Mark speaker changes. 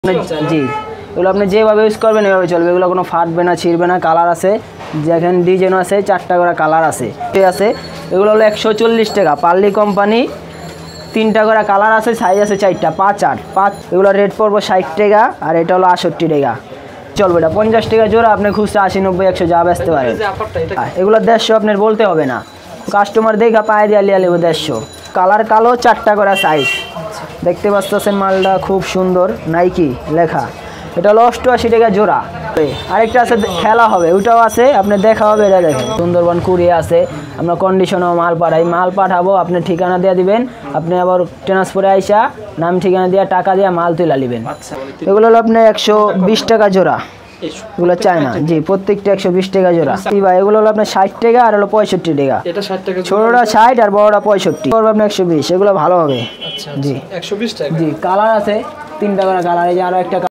Speaker 1: জি এগুলো আপনি যেভাবে ইউজ করবেন এভাবে চলবে। এগুলো কোনো ফাটবে না, ছিঁড়বে না। কালার আছে, যেখানে ডিজাইন আছে, 4টা করে কালার আছে। এগুলো হলো 140 টাকা। পার্লি কোম্পানি, 3টা করে কালার আছে, সাইজ আছে 4টা, 5 এগুলো রেট পড়বো 60 টাকা, আর এটা হলো 68 টাকা। চলবে এটা 50 টাকা জোড়া। আপনি খুচরা 80, 90, 100 যা বেচতে পারেন। এগুলো 150 আপনার বলতে হবে না, কাস্টমার দেখা পায়ে দিয়ে লিয়া নেবো 150। কালার কালো, 4টা করে সাইজ। দেখতে পাচ্ছেন মালটা খুব সুন্দর, নাইকি লেখা। এটা হলো 88 টাকা জোড়া। আরেকটা আছে খেলা হবে, ওইটাও আছে, আপনি দেখা হবে। এটা দেখেন সুন্দরবন কুরিয়ে আছে, আমরা কন্ডিশনেও মাল পাঠাই। মাল পাঠাবো, আপনি ঠিকানা দিয়ে দিবেন, আপনি আবার ট্রান্সফারে আইসা নাম ঠিকানা দিয়ে টাকা দিয়ে মাল তুলে নেবেন। এগুলো হলো আপনার 120 টাকা জোড়া। এগুলো চায়না, জি প্রত্যেকটা 120 টাকা জোড়া। ভাই এগুলো হলো আপনার 60 টাকা, আর হলো 65 টাকা। ছোটটা 60 আর বড়টা 65। আপনার 120। এগুলো ভালো হবে। জি 120 টাকা। জি কালার আছে 3টা করে কালার। এই যে আরো একটা